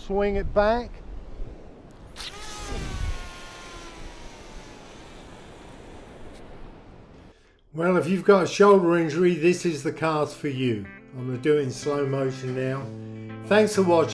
swing it back. Well, if you've got a shoulder injury, this is the cast for you. I'm going to do it in slow motion now. Thanks for watching.